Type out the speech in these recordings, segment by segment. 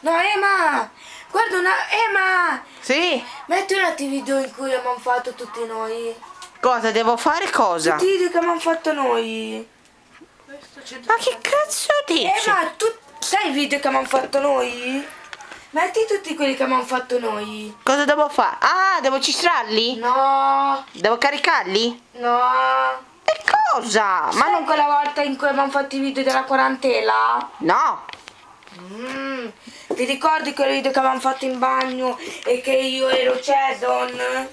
No, Ema! Guarda una... Ema! Sì? Metti un attimo i video in cui abbiamo fatto tutti noi. Cosa devo fare? Cosa? Tutti i video che abbiamo fatto noi. Ma che cazzo dici? Ema, tu sai i video che abbiamo fatto noi? Metti tutti quelli che abbiamo fatto noi. Cosa devo fare? Ah, devo registrarli? No, Devo caricarli? no. E cosa? Ma non quella volta in cui abbiamo fatto i video della quarantena? No. Ti ricordi quel video che avevamo fatto in bagno e che io ero Cedon?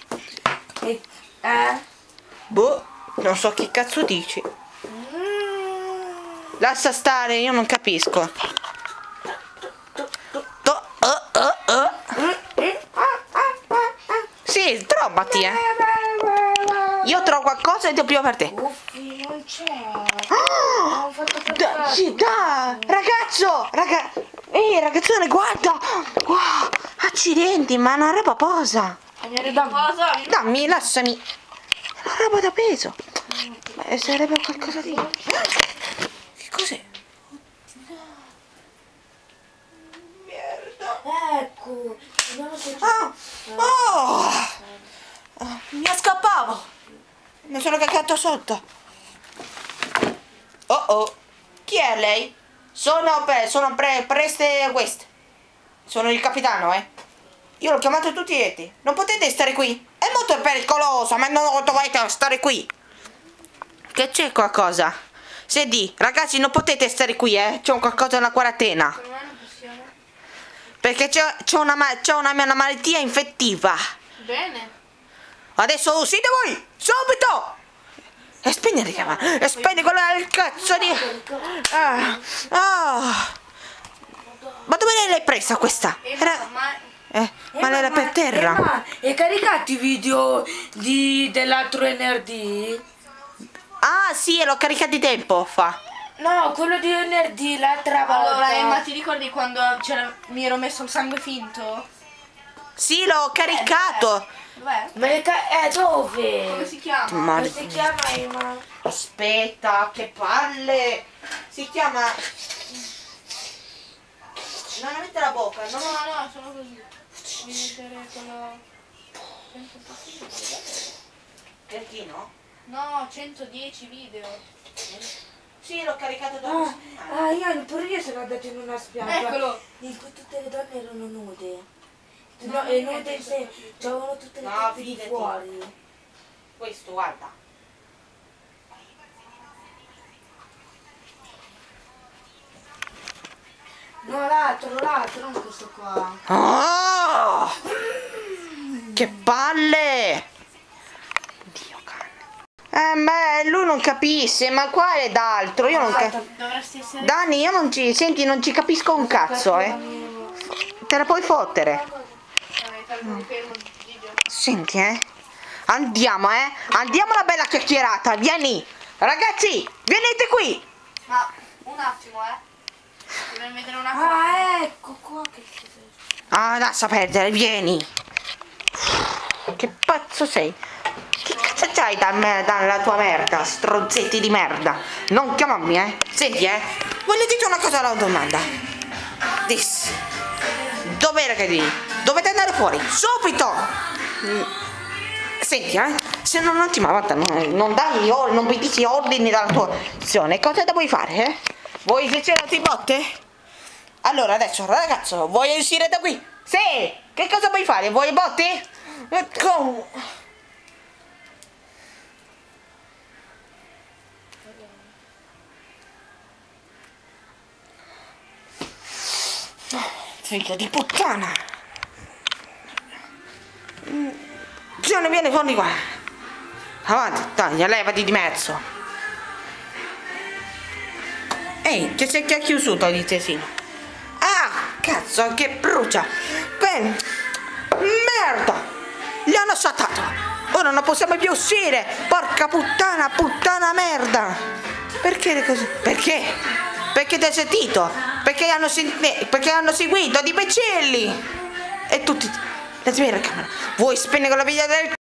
Boh, non so che cazzo dici. Lascia stare, io non capisco. Sì, trovati, Io trovo qualcosa e ti prima per te. Uffi, non c'è. Sì, dai, ragazzo, ragazzone, guarda. Wow, accidenti, ma è una roba posa. Dammi, lasciami. È una roba da peso. Ma sarebbe qualcosa di... Che cos'è? Ecco. Mi scappavo. Mi sono cagato sotto. Oh. Chi è lei? Sono Preste West. Sono il capitano, Io l'ho chiamato tutti i letti. Non potete stare qui. È molto pericoloso, ma non dovete stare qui. Che c'è qualcosa? Senti, ragazzi, non potete stare qui, C'è qualcosa nella quarantena. Perché c'è una malattia infettiva. Bene. Adesso uscite voi! Subito! E spegni la chiamata! E spegni quella del cazzo di... Ma dove l'hai presa questa? Ma era per terra. Ma hai caricato i video dell'altro venerdì? Ah sì, l'ho caricato di tempo fa. No, quello di venerdì, l'altra volta. Allora, ma ti ricordi quando mi ero messo il sangue finto? Sì, l'ho caricato. Dov'è? Ma dove? Come si chiama? Come si chiama, Emma? Aspetta, che palle. Si chiama... Non avete la bocca, no? No, sono così. Devi vedere quello... Perché no? No, 110 video. Sì, l'ho caricato da Pure io sono andato in una spiaggia. Eccolo. In cui tutte le donne erano nude. No, e nude in sé, c'avevano tutte le tette di fidati. fuori. Questo, guarda. No, l'altro, non questo qua. Oh! Che palle! Dio cane. Ma lui non capisce, ma qua è d'altro, io non capisco. Dovresti essere... Dani, io non ci... Senti, non ci capisco un cazzo, Te la puoi fottere. Senti, Andiamo, Andiamo una bella chiacchierata, vieni. Ragazzi, venite qui. Ma, un attimo, Dobbiamo vedere una cosa. Ecco qua che cos'è. Lascia perdere, vieni. Che pazzo sei? Che cazzo c'hai dalla tua merda, stronzetti di merda? Non chiamarmi, Senti, voglio dire una cosa alla domanda. Dov'era che devi? Dovete andare fuori, subito! Senti, se non ti volta non mi dici ordini dalla tua azione, cosa vuoi fare, Vuoi che c'erano ti botte? Allora adesso, ragazzo, vuoi uscire da qui? Sì! Che cosa vuoi fare? Vuoi botte? Ecco! Figlio di puttana! Giorno, vieni fuori qua! Avanti, dai, levati di mezzo! Ehi, che sei chiuso di tesino? Cazzo, che brucia! Bene! Merda! Li hanno saltato! Ora non possiamo più uscire! Porca puttana merda! Perché così? Perché? Perché ti hai sentito? Perché hanno seguito di imbecilli! E tutti... La telecamera! Vuoi spegnere la vita del...